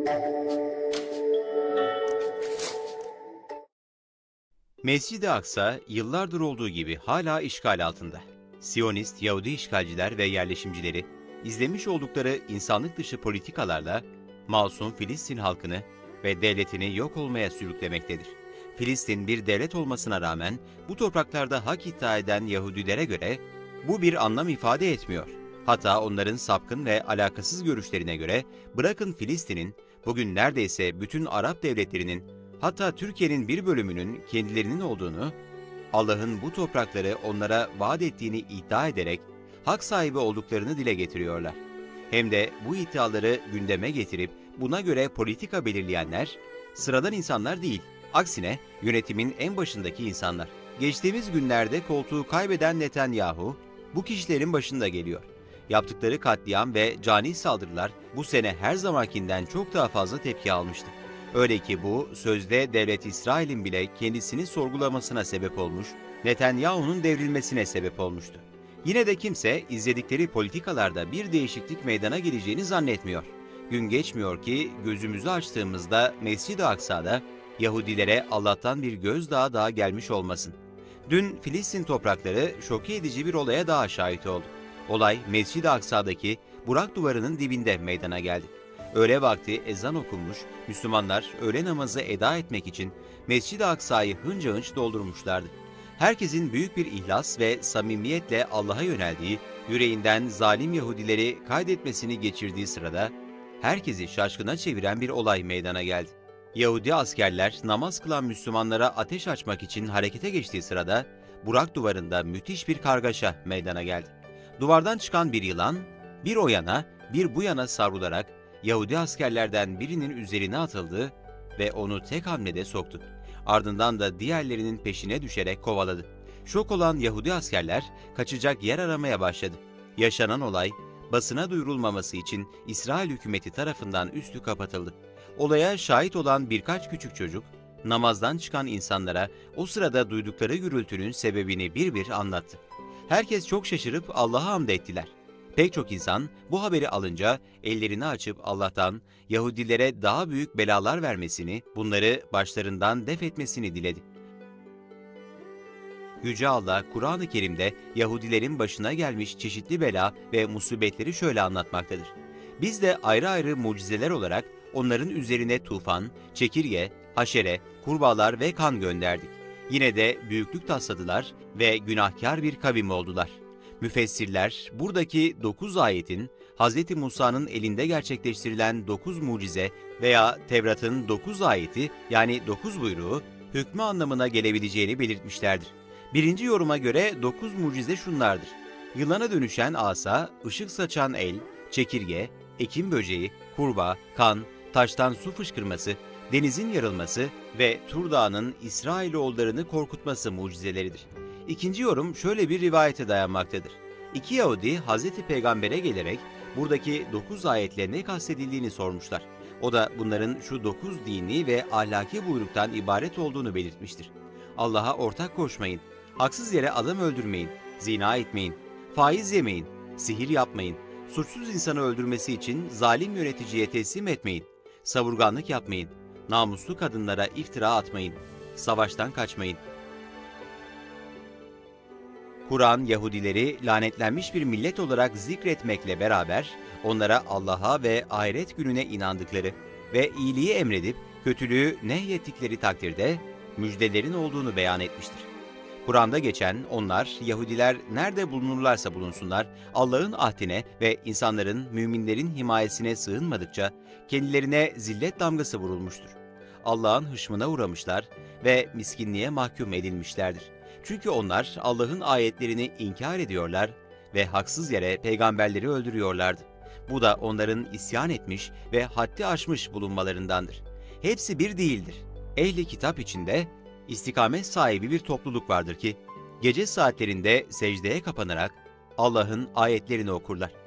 Mescid-i Aksa yıllardır olduğu gibi hala işgal altında. Siyonist Yahudi işgalciler ve yerleşimcileri izlemiş oldukları insanlık dışı politikalarla masum Filistin halkını ve devletini yok olmaya sürüklemektedir. Filistin bir devlet olmasına rağmen bu topraklarda hak iddia eden Yahudilere göre bu bir anlam ifade etmiyor. Hatta onların sapkın ve alakasız görüşlerine göre bırakın Filistin'in, bugün neredeyse bütün Arap devletlerinin, hatta Türkiye'nin bir bölümünün kendilerinin olduğunu, Allah'ın bu toprakları onlara vaat ettiğini iddia ederek hak sahibi olduklarını dile getiriyorlar. Hem de bu iddiaları gündeme getirip buna göre politika belirleyenler sıradan insanlar değil, aksine yönetimin en başındaki insanlar. Geçtiğimiz günlerde koltuğu kaybeden Netanyahu bu kişilerin başında geliyor. Yaptıkları katliam ve cani saldırılar bu sene her zamankinden çok daha fazla tepki almıştı. Öyle ki bu sözde devlet İsrail'in bile kendisini sorgulamasına sebep olmuş, Netanyahu'nun devrilmesine sebep olmuştu. Yine de kimse izledikleri politikalarda bir değişiklik meydana geleceğini zannetmiyor. Gün geçmiyor ki gözümüzü açtığımızda Mescid-i Aksa'da Yahudilere Allah'tan bir gözdağı daha gelmiş olmasın. Dün Filistin toprakları şoke edici bir olaya daha şahit oldu. Olay Mescid-i Aksa'daki Burak Duvarı'nın dibinde meydana geldi. Öğle vakti ezan okunmuş, Müslümanlar öğle namazı eda etmek için Mescid-i Aksa'yı hınca hınç doldurmuşlardı. Herkesin büyük bir ihlas ve samimiyetle Allah'a yöneldiği, yüreğinden zalim Yahudileri kaydetmesini geçirdiği sırada, herkesi şaşkına çeviren bir olay meydana geldi. Yahudi askerler namaz kılan Müslümanlara ateş açmak için harekete geçtiği sırada, Burak Duvarı'nda müthiş bir kargaşa meydana geldi. Duvardan çıkan bir yılan, bir o yana, bir bu yana savrularak Yahudi askerlerden birinin üzerine atıldı ve onu tek hamlede soktu. Ardından da diğerlerinin peşine düşerek kovaladı. Şok olan Yahudi askerler kaçacak yer aramaya başladı. Yaşanan olay, basına duyurulmaması için İsrail hükümeti tarafından üstü kapatıldı. Olaya şahit olan birkaç küçük çocuk, namazdan çıkan insanlara o sırada duydukları gürültünün sebebini bir bir anlattı. Herkes çok şaşırıp Allah'a hamd ettiler. Pek çok insan bu haberi alınca ellerini açıp Allah'tan Yahudilere daha büyük belalar vermesini, bunları başlarından def etmesini diledi. Yüce Allah, Kur'an-ı Kerim'de Yahudilerin başına gelmiş çeşitli bela ve musibetleri şöyle anlatmaktadır. Biz de ayrı ayrı mucizeler olarak onların üzerine tufan, çekirge, haşere, kurbağalar ve kan gönderdik. Yine de büyüklük tasladılar ve günahkar bir kavim oldular. Müfessirler buradaki 9 ayetin Hz. Musa'nın elinde gerçekleştirilen 9 mucize veya Tevrat'ın 9 ayeti yani 9 buyruğu hükmü anlamına gelebileceğini belirtmişlerdir. Birinci yoruma göre 9 mucize şunlardır: yılana dönüşen asa, ışık saçan el, çekirge, ekin böceği, kurbağa, kan, taştan su fışkırması, denizin yarılması ve Tur Dağı'nın İsrailoğullarını korkutması mucizeleridir. İkinci yorum şöyle bir rivayete dayanmaktadır. İki Yahudi Hazreti Peygamber'e gelerek buradaki 9 ayetle ne kastedildiğini sormuşlar. O da bunların şu 9 dini ve ahlaki buyruktan ibaret olduğunu belirtmiştir. Allah'a ortak koşmayın, haksız yere adam öldürmeyin, zina etmeyin, faiz yemeyin, sihir yapmayın, suçsuz insanı öldürmesi için zalim yöneticiye teslim etmeyin, savurganlık yapmayın, namuslu kadınlara iftira atmayın, savaştan kaçmayın. Kur'an, Yahudileri lanetlenmiş bir millet olarak zikretmekle beraber onlara Allah'a ve ahiret gününe inandıkları ve iyiliği emredip kötülüğü nehyettikleri takdirde müjdelerin olduğunu beyan etmiştir. Kur'an'da geçen onlar, Yahudiler nerede bulunurlarsa bulunsunlar, Allah'ın ahdine ve insanların, müminlerin himayesine sığınmadıkça kendilerine zillet damgası vurulmuştur. Allah'ın hışmına uğramışlar ve miskinliğe mahkum edilmişlerdir. Çünkü onlar Allah'ın ayetlerini inkar ediyorlar ve haksız yere peygamberleri öldürüyorlardı. Bu da onların isyan etmiş ve haddi aşmış bulunmalarındandır. Hepsi bir değildir. Ehli kitap içinde istikamet sahibi bir topluluk vardır ki, gece saatlerinde secdeye kapanarak Allah'ın ayetlerini okurlar.